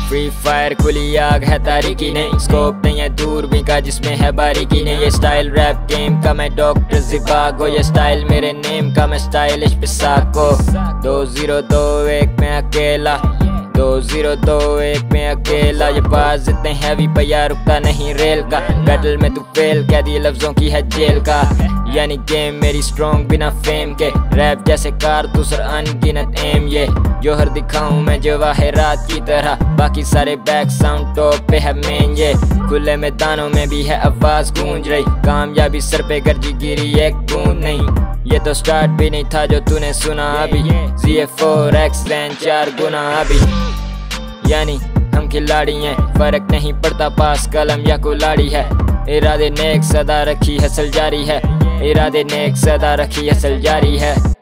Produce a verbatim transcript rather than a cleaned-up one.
Free fire खुली आग है तारीकी नहीं, स्कोप नहीं है दूरबीन का जिसमें है बारीकी नहीं। ये स्टाइल रैप गेम का मैं डॉक्टर ज़िबागो, ये स्टाइल मेरे नेम का मैं स्टाइलिश पिसाको। दो जीरो दो एक में अकेला, दो जीरो दो एक में अकेला। ये बाज इतने हैवी भैया रुकता नहीं रेल का, बैटल में तू फेल कह दिए लफ्जों की है जेल का। यानी गेम मेरी स्ट्रॉन्ग बिना फेम के, रैप जैसे कारतूस और अनगिनत एम। ये जोहर दिखाऊं मैं जवाहरात की तरह, बाकी सारे बैक साउंड टॉप पे है मेन। ये खुले मैदानों में भी है आवाज गूंज रही, कामयाबी सर पे गर्जी गिरी एक बूंद नहीं। ये तो स्टार्ट भी नहीं था जो तूने सुना अभी, जी ए फोर एक्सलेंट चार गुना अभी। यानी हम खिलाड़ी हैं, फर्क नहीं पड़ता पास कलम या कुलाड़ी है। इरादे नेक सदा रखी हसल जारी है, इरादे नेक सदा रखी हसल जारी है।